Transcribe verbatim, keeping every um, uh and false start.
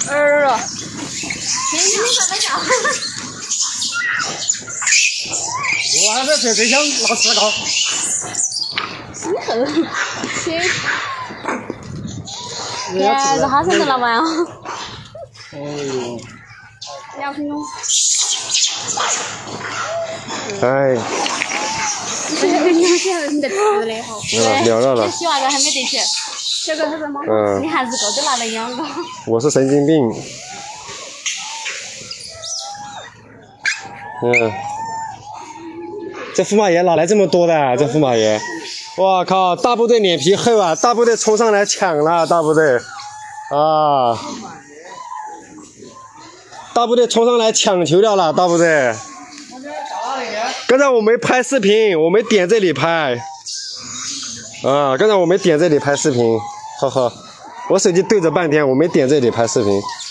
儿啊！天天在那笑。 我还在这这箱拿石膏。 你后天。天，这哈生的老板哦。 哎呦。 两分钟。 哎。 你现在你在吃的哈。 嗯，聊了了。 洗娃子还没得钱。这个他说妈妈，你孩子够都拿来养了。 我是神经病。嗯。这驸马爷哪来这么多的、啊？这驸马爷，哇靠！大部队脸皮厚啊！大部队冲上来抢了，大部队啊！大部队冲上来抢球掉了，大部队。刚才我没拍视频，我没点这里拍。啊，刚才我没点这里拍视频，呵呵，我手机对着半天，我没点这里拍视频。